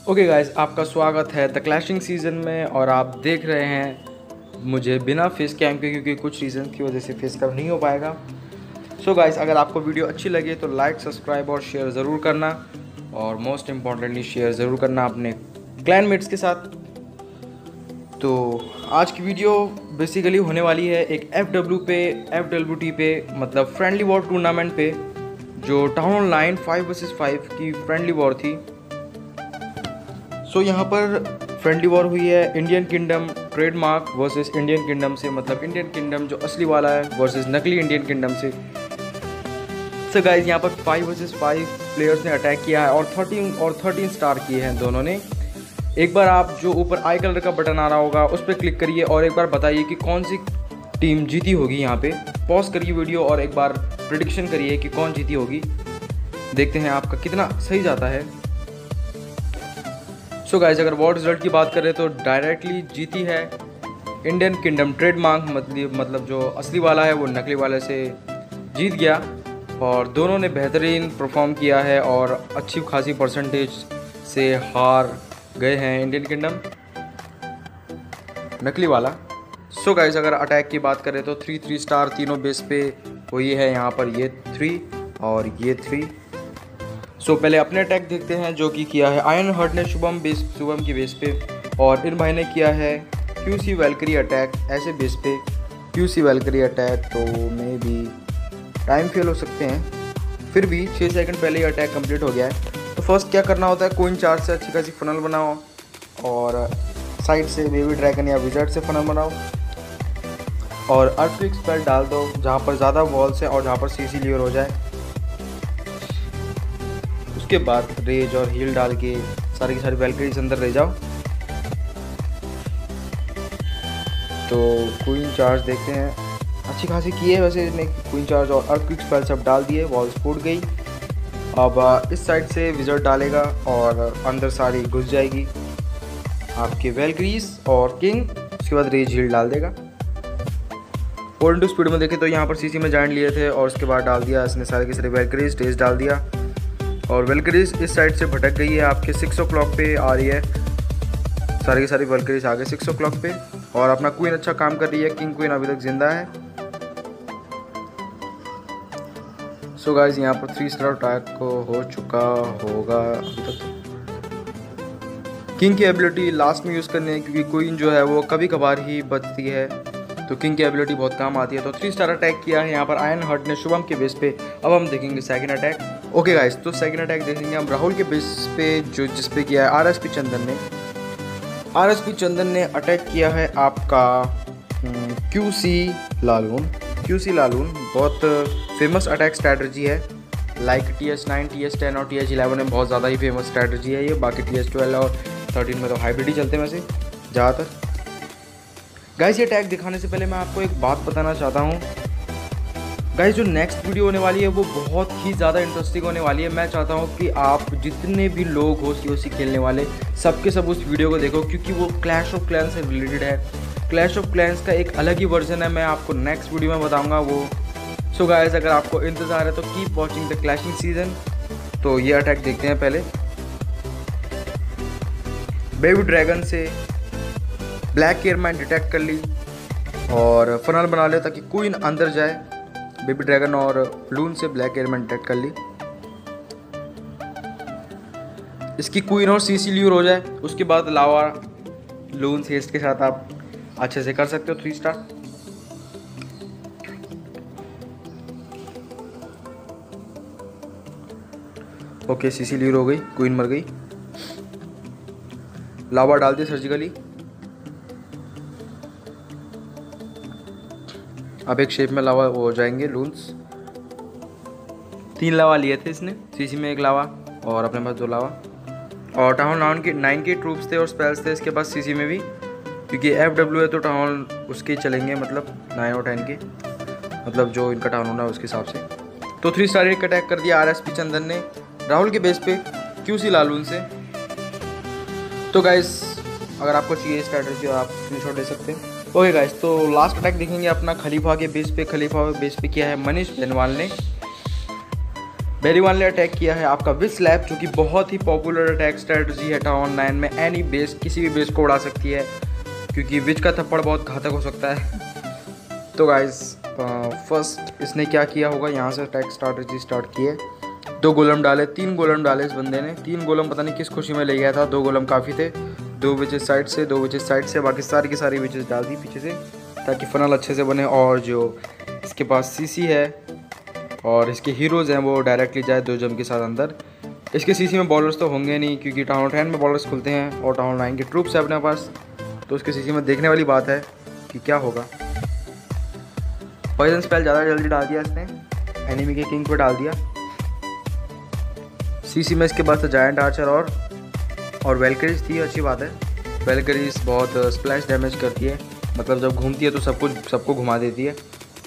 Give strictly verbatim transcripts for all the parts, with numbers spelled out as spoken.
Okay guys, आपका स्वागत है द क्लैशिंग सीज़न में। और आप देख रहे हैं मुझे बिना फेस कैम के, क्योंकि कुछ रीज़न की वजह से फेस कैम नहीं हो पाएगा। सो so गाइस, अगर आपको वीडियो अच्छी लगे तो लाइक, सब्सक्राइब और शेयर ज़रूर करना, और मोस्ट इम्पॉर्टेंटली शेयर ज़रूर करना अपने क्लैनमेट्स के साथ। तो आज की वीडियो बेसिकली होने वाली है एक एफ डब्ल्यू पे एफ डब्ल्यू टी पे, मतलब फ्रेंडली वॉर टूर्नामेंट पे, जो town hall nine five versus five की फ्रेंडली वॉर थी। सो so, यहाँ पर फ्रेंडली वॉर हुई है Indian kingdom trademark versus Indian kingdom से, मतलब इंडियन किंगडम जो असली वाला है वर्सेस नकली इंडियन किंगडम से। सो गाइस, यहाँ पर फाइव वर्सेस फाइव प्लेयर्स ने अटैक किया है और थर्टीन और थर्टीन स्टार किए हैं दोनों ने। एक बार आप जो ऊपर आई कलर का बटन आ रहा होगा उस पर क्लिक करिए और एक बार बताइए कि कौन सी टीम जीती होगी। यहाँ पे पॉज करिए वीडियो और एक बार प्रेडिक्शन करिए कि कौन जीती होगी। देखते हैं आपका कितना सही जाता है। सो so गाइस, अगर वॉर रिजल्ट की बात करें तो डायरेक्टली जीती है इंडियन किंगडम ट्रेडमार्क, मतलब मतलब जो असली वाला है वो नकली वाले से जीत गया। और दोनों ने बेहतरीन परफॉर्म किया है और अच्छी खासी परसेंटेज से हार गए हैं इंडियन किंगडम नकली वाला। सो so गाइस, अगर अटैक की बात करें तो थ्री थ्री स्टार तीनों बेस पे हुई है। यहाँ पर ये थ्री और ये थ्री। सो so, पहले अपने अटैक देखते हैं जो कि किया है आयरन हर्ट ने शुभम बेस शुभम की बेस पे, और इन भाई ने किया है क्यूसी वैल्करी अटैक ऐसे बेस पे। क्यूसी वैल्करी अटैक तो मे भी टाइम फेल हो सकते हैं, फिर भी छः सेकंड पहले ही अटैक कंप्लीट हो गया है। तो फर्स्ट क्या करना होता है, कोइन चार्ज से अच्छी खासी फनल बनाओ और साइड से बेबी ड्रैगन या विजर्ड से फनल बनाओ और अर्थक्वेक स्पेल डाल दो जहाँ पर ज़्यादा वॉल्स है और जहाँ पर सी सी क्लियर हो जाए। उसके बाद रेज और हील डाल के सारी की सारी वैल्करीज अंदर ले जाओ। तो क्वीन चार्ज देखते हैं, अच्छी खासी की है वैसे इसने। क्वीन चार्ज और अर्थक्वेक स्पेल सब डाल दिए, वॉल्स फूट गई। अब इस साइड से विजर्ड डालेगा और अंदर सारी घुस जाएगी आपके वैल्करीज और किंग। उसके बाद रेज हील डाल देगा। फोर टू स्पीड में देखें तो यहाँ पर सीसी में जॉइंट लिए थे और उसके बाद डाल दिया इसने सारे के सारे वैल्करीज, रेज डाल दिया। और वैल्करीज इस साइड से भटक गई है, आपके सिक्स ओ क्लॉक पे आ रही है। सारी की सारी वैल्करीज आ गए सिक्स ओ क्लॉक पे और अपना क्वीन अच्छा काम कर रही है। किंग क्वीन अभी तक जिंदा है। सो गाइस, यहाँ पर थ्री स्टार अटैक को हो चुका होगा अभी तक। किंग की एबिलिटी लास्ट में यूज़ करनी है, क्योंकि क्वीन जो है वो कभी कभार ही बचती है, तो किंग की एबिलिटी बहुत काम आती है। तो थ्री स्टार अटैक किया है यहाँ पर आयरन हर्ट ने शुभम के बेस पे। अब हम देखेंगे सेकंड अटैक। ओके गाइस, तो सेकंड अटैक देखेंगे हम राहुल के बेस पे, जो जिस पे किया है आर एस पी चंदन ने। आर एस पी चंदन ने अटैक किया है आपका क्यूसी लालून। क्यूसी लालून बहुत फेमस अटैक स्ट्रैटेजी है, like T H nine, T H ten और टी एच इलेवन में बहुत ज़्यादा ही फेमस स्ट्रैटेजी है ये। बाकी टी एच ट्वेल्व और थर्टीन में तो हाइब्रिड ही चलते हैं वैसे ज़्यादातर। गाइस, ये अटैक दिखाने से पहले मैं आपको एक बात बताना चाहता हूँ। गाइस, जो नेक्स्ट वीडियो होने वाली है वो बहुत ही ज़्यादा इंटरेस्टिंग होने वाली है। मैं चाहता हूँ कि आप जितने भी लोग हो सी ओ सी खेलने वाले, सबके सब उस वीडियो को देखो, क्योंकि वो क्लैश ऑफ क्लैंस से रिलेटेड है। क्लैश ऑफ क्लैंस का एक अलग ही वर्जन है, मैं आपको नेक्स्ट वीडियो में बताऊँगा वो। सो so गाइस, अगर आपको इंतज़ार है तो keep watching the clashing season. तो ये अटैक देखते हैं पहले। बेबी ड्रैगन से ब्लैक एयरमैन डिटेक्ट कर ली और फनल बना ले ताकि क्वीन अंदर जाए। बेबी ड्रैगन और लून से ब्लैक एयरमैन डिटेक्ट कर ली, इसकी क्वीन और सीसी ल्यूर हो जाए। उसके बाद लावा लून हेस्ट के साथ आप अच्छे से कर सकते हो three star. Okay, CC lure हो गई, क्वीन मर गई। लावा डाल दिया सर्जिकली। अब एक शेप में लावा हो जाएंगे लून्स। तीन लावा लिए थे इसने, सीसी में एक लावा और अपने पास दो लावा। और टाउन नाउन के नाइन के ट्रूप्स थे और स्पेल्स थे इसके पास सीसी में भी, क्योंकि एफ डब्ल्यू है तो टाउन उसके चलेंगे, मतलब नाइन और टेन के, मतलब जो इनका टाउन होना है उसके हिसाब से। तो थ्री स्टार एक अटैक कर दिया आर एस पी चंदन ने राहुल के बेस पे क्यूसी लालून से। तो गाइस, अगर आपको चाहिए स्ट्रैटेजी आप स्क्रीनशॉट ले सकते हैं। ओके गाइस, तो लास्ट अटैक देखेंगे अपना खलीफा के बेस पे। खलीफा बेस पे किया है मनीष बेनवाल ने। बेनीवाल ने अटैक किया है आपका विज स्लैप, जो कि बहुत ही पॉपुलर अटैक स्ट्रेटजी है टाउन नाइन में। एनी बेस, किसी भी बेस को उड़ा सकती है, क्योंकि विज का थप्पड़ बहुत घातक हो सकता है। तो गाइस फर्स्ट इसने क्या किया होगा, यहाँ से अटैक स्ट्रेटजी स्टार्ट किए, दो गोलम डाले, तीन गोलम डाले इस बंदे ने। तीन गोलम पता नहीं किस खुशी में ले गया था, दो गोलम काफ़ी थे। दो विचेस साइड से, दो विचेस साइड से, बाकी सारी की सारी विचेस डाल दी पीछे से, ताकि फनल अच्छे से बने। और जो इसके पास सीसी है और इसके हीरोज़ हैं वो डायरेक्टली जाए दो जम के साथ अंदर। इसके सीसी में बॉलर्स तो होंगे नहीं, क्योंकि टाउन टेन में बॉलर्स खुलते हैं और टाउन नाइन के ट्रूप्स है अपने पास, तो उसके सीसी में देखने वाली बात है कि क्या होगा। पॉइजन स्पेल ज़्यादा जल्दी डाल दिया इसने, एनिमी के किंग पे डाल दिया। सीसी में इसके पास तो जायंट आर्चर और और वेलकरीज थी, अच्छी बात है। वेलकरीज बहुत स्प्लैश डैमेज करती है, मतलब जब घूमती है तो सब कुछ सबको घुमा देती है।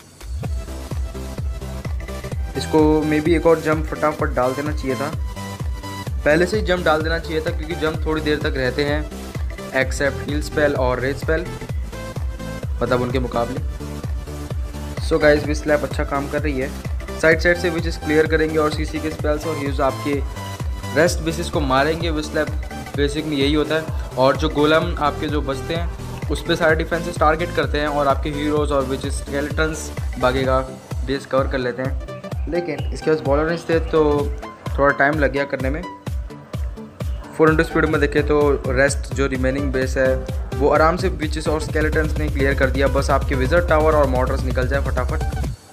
इसको मे बी एक और जंप फटाफट डाल देना चाहिए था, पहले से ही जंप डाल देना चाहिए था, क्योंकि जंप थोड़ी देर तक रहते हैं एक्सेप्ट हील स्पेल और रेज स्पेल, मतलब उनके मुकाबले। सो गाइस विज स्लैप अच्छा काम कर रही है, साइड साइड से विचेस क्लियर करेंगे और सीसी के स्पेल्स और हील्स आपके रेस्ट बेसिस को मारेंगे। विज स्लैप बेसिक में यही होता है, और जो गोलम आपके जो बचते हैं उस पर सारे डिफेंसेस टारगेट करते हैं और आपके हीरोज़ और विच स्केलेटन्स भागेगा बेस कवर कर लेते हैं। लेकिन इसके पास बॉलर नहीं थे तो थोड़ा टाइम लग गया करने में। फोर हंड्रेड स्पीड में देखें तो रेस्ट जो रिमेनिंग बेस है वो आराम से विचेस और स्केलेटन्स ने क्लियर कर दिया, बस आपके विजर्ड टावर और मोटर्स निकल जाए फटाफट,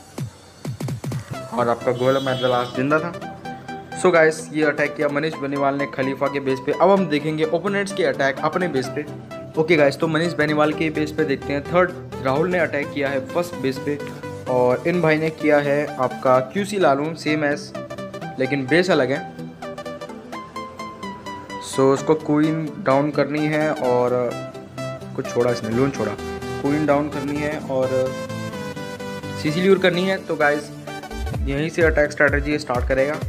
और आपका गोलम एट द लास्ट जिंदा था। सो गाइस ये अटैक किया मनीष बेनीवाल ने खलीफा के बेस पे। अब हम देखेंगे ओपोनेंट्स के अटैक अपने बेस पे। ओके गाइस, तो मनीष बेनीवाल के बेस पे देखते हैं। थर्ड राहुल ने अटैक किया है फर्स्ट बेस पे, और इन भाई ने किया है आपका क्यूसी लालून, सेम एस लेकिन बेस अलग है। सो उसको क्वीन डाउन करनी है और कुछ छोड़ा इसने, लून छोड़ा, क्वीन डाउन करनी है और सीसी ल्यूर करनी है। तो गाइस यहीं से अटैक स्ट्रैटेजी स्टार्ट करेगा।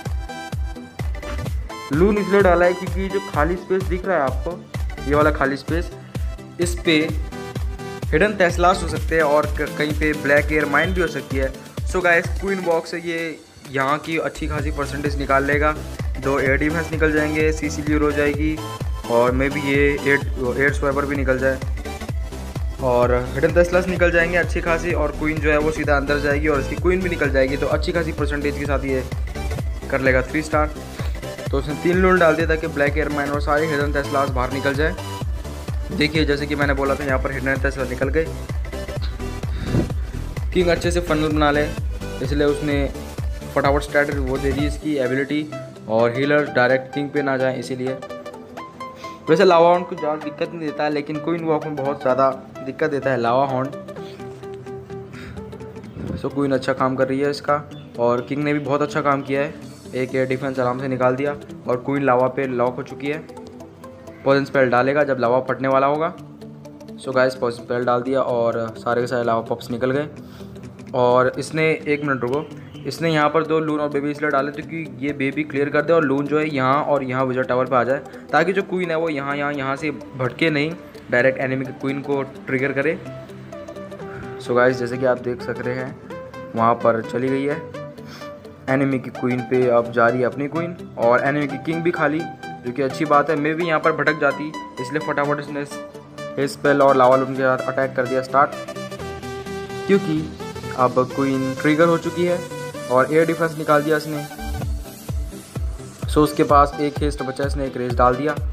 लून इसलिए डाला है क्योंकि जो खाली स्पेस दिख रहा है आपको, ये वाला खाली स्पेस, इस पे हिडन टेस्लास हो सकते हैं और कहीं पे ब्लैक एयर माइन भी हो सकती है। सो गाइस क्वीन बॉक्स से ये यहाँ की अच्छी खासी परसेंटेज निकाल लेगा, दो एयर डिफेंस निकल जाएंगे, सीसी ल्यूर हो जाएगी, और मे बी ये एयर एयर स्वैपर भी निकल जाए, और हिडन टेस्लास निकल जाएंगे अच्छी खासी, और क्वीन जो है वो सीधा अंदर जाएगी और इसकी क्वीन भी निकल जाएगी। तो अच्छी खासी परसेंटेज के साथ ये कर लेगा थ्री स्टार। तो उसने तीन लून डाल दिया ताकि ब्लैक एयर माइन और सारे हिडन टेस्लास बाहर निकल जाए। देखिए जैसे कि मैंने बोला था, यहाँ पर हिडन टेस्ला निकल गए। किंग अच्छे से फनल बना ले, इसलिए उसने फटाफट स्टैट वो दे दी इसकी एबिलिटी, और हीलर डायरेक्ट किंग पे ना जाए इसीलिए। वैसे लावा हॉर्न कुछ ज़्यादा दिक्कत नहीं देता है, लेकिन क्वीन वॉक में बहुत ज़्यादा दिक्कत देता है लावा हॉर्न। सो क्वीन अच्छा काम कर रही है इसका, और किंग ने भी बहुत अच्छा काम किया है, एक एयर डिफेंस आराम से निकाल दिया, और क्वीन लावा पे लॉक हो चुकी है। पॉइजन स्पेल डालेगा जब लावा फटने वाला होगा। सो गाइस पॉइजन स्पेल डाल दिया और सारे के सारे लावा पॉप्स निकल गए। और इसने एक मिनट रुको, इसने यहाँ पर दो लून और बेबी इसलिए डाले क्योंकि ये बेबी क्लियर कर दे और लून जो है यहाँ और यहाँ विजर टावर पे आ जाए, ताकि जो क्वीन है वो यहाँ यहाँ यहाँ से भटके नहीं, डायरेक्ट एनिमी के क्वीन को ट्रिगर करे। सो गाइस जैसे कि आप देख सक रहे हैं वहाँ पर चली गई है एनिमी की क्वीन पे, अब जा रही है अपनी क्वीन, और एनिमी की किंग भी खाली, जो कि अच्छी बात है। मैं भी यहाँ पर भटक जाती, इसलिए फटाफट इसने स्पेल और लावा लून के साथ अटैक कर दिया स्टार्ट, क्योंकि अब क्वीन ट्रिगर हो चुकी है और एयर डिफेंस निकाल दिया इसने। सो उसके पास एक हेस्ट बचा, इसने एक रेस डाल दिया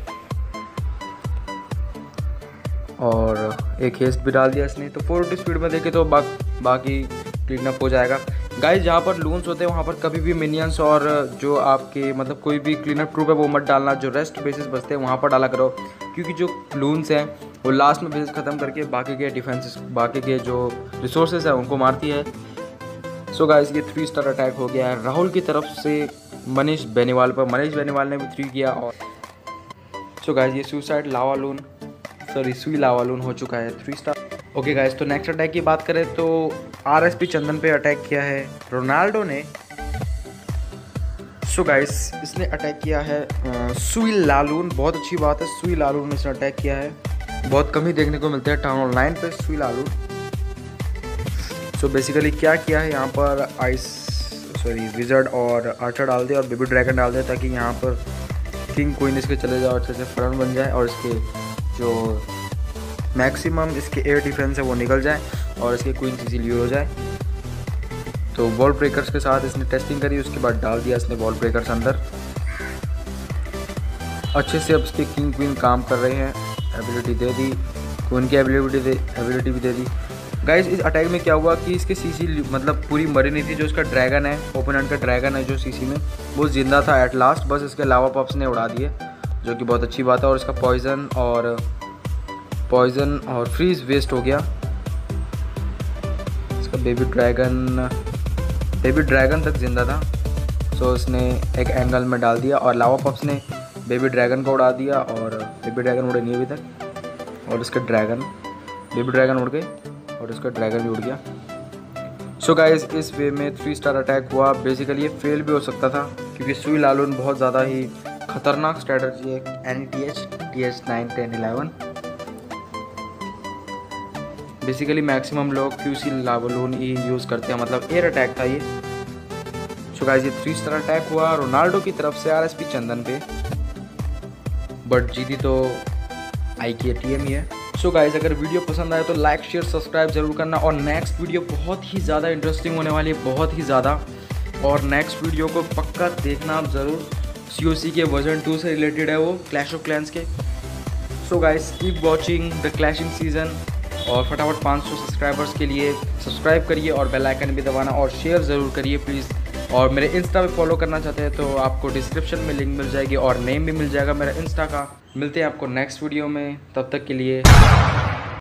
और एक हेस्ट भी डाल दिया इसने। तो फोर फिफ्टी स्पीड में देखे तो बा, बाकी क्लीन अप हो जाएगा। गाइस जहाँ पर लून्स होते हैं वहाँ पर कभी भी मिनियंस और जो आपके मतलब कोई भी क्लीन अप ट्रूप है वो मत डालना, जो रेस्ट बेसिस बचते हैं वहाँ पर डाला करो, क्योंकि जो लून्स हैं वो लास्ट में बेसिस ख़त्म करके बाकी के डिफेंसेस, बाकी के जो रिसोर्सेज हैं उनको मारती है। सो गाइस ये थ्री स्टार अटैक हो गया है राहुल की तरफ से मनीष बेनीवाल पर। मनीष बेनीवाल ने भी थ्री किया। और सो गाइस ये suicide lava loon sorry sui lava loon हो चुका है थ्री स्टार। ओके गाइस तो नेक्स्ट अटैक की बात करें तो आर एस पी चंदन पे अटैक किया है रोनाल्डो ने। सो गाइस इसने अटैक किया है सुई लालून, बहुत अच्छी बात है, सुई लालून ने इसने अटैक किया है, बहुत कम ही देखने को मिलते हैं टाउन ऑनलाइन पे सुई लालून। सो बेसिकली क्या किया है यहाँ पर आइस सॉरी विज़र्ड और आर्चर डाल दे और बेबी ड्रैगन डाल दे, ताकि यहाँ पर किंग क्वीन इसके चले जाए और अच्छे से फ्रंट बन जाए और इसके जो मैक्सिमम इसके एयर डिफेंस है वो निकल जाए और इसके क्वीन इजीली हो जाए। तो वॉल ब्रेकर्स के साथ इसने टेस्टिंग करी, उसके बाद डाल दिया इसने वॉल ब्रेकर्स अंदर। अच्छे से अब इसके किंग क्वीन काम कर रहे हैं, एबिलिटी दे दी, क्वीन की एबिलिटी दे एबिलिटी भी दे दी। गाइस इस अटैक में क्या हुआ कि इसके सीसी मतलब पूरी मरी नहीं थी। जो इसका ड्रैगन है, ओपोनेंट का ड्रैगन है जो सीसी में, वो जिंदा था एट लास्ट, बस इसके लावा पप्स ने उड़ा दिए, जो कि बहुत अच्छी बात है। और इसका पॉइजन और पॉइजन और फ्रीज वेस्ट हो गया। इसका बेबी ड्रैगन बेबी ड्रैगन तक जिंदा था, सो इसने एक एंगल में डाल दिया और लावा पप्स ने बेबी ड्रैगन को उड़ा दिया और बेबी ड्रैगन उड़े नहीं अभी तक। और इसका ड्रैगन बेबी ड्रैगन उड़ गए और इसका ड्रैगन भी उड़ गया। सो गाइस इस वे में थ्री स्टार अटैक हुआ। बेसिकली ये फेल भी हो सकता था क्योंकि सुई लालून बहुत ज़्यादा ही खतरनाक स्ट्रैटेजी है, N T H T H nine ten eleven. Basically maximum लोग क्यूसी लालून ही यूज़ करते हैं, मतलब एयर अटैक था ये। सो गाइस ये थ्री स्टार अटैक हुआ रोनाल्डो की तरफ से आर एस पी चंदन पे, बट जीती तो आई की टीम ही है। सो so गाइस अगर वीडियो पसंद आए तो लाइक शेयर सब्सक्राइब जरूर करना। और नेक्स्ट वीडियो बहुत ही ज़्यादा इंटरेस्टिंग होने वाली है, बहुत ही ज़्यादा। और नेक्स्ट वीडियो को पक्का देखना आप ज़रूर, सी ओ सी के वर्जन टू से रिलेटेड है वो, क्लैश ऑफ क्लैंस के। So guys keep watching the clashing season और फटाफट पाँच सौ सब्सक्राइबर्स के लिए सब्सक्राइब करिए और बेल आइकन भी दबाना और शेयर ज़रूर करिए प्लीज़। और मेरे इंस्टा पे फॉलो करना चाहते हैं तो आपको डिस्क्रिप्शन में लिंक मिल जाएगी और नेम भी मिल जाएगा मेरा इंस्टा का। मिलते हैं आपको नेक्स्ट वीडियो में, तब तक के लिए।